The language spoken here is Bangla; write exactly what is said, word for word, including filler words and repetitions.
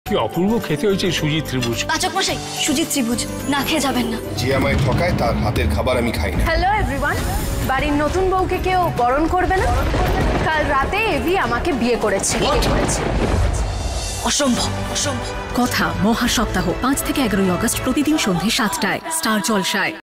কি অপূর্ব খেতে হয়েছে সুজিত ত্রিভুজ। পাচক মশাই, সুজিত ত্রিভুজ না খেয়ে যাবেন না। যে আমায় ঠকায় তার হাতের খাবার আমি খাই না। হ্যালো এভরিওয়ান, বাড়ির নতুন বউকে কেউ বরণ করবে না? কাল রাতে এভি আমাকে বিয়ে করেছে। অসম্ভব অসম্ভব কথা মহা সপ্তাহ পাঁচ থেকে এগারোই আগস্ট প্রতিদিন সন্ধ্যে সাতটায় স্টার জলসায়।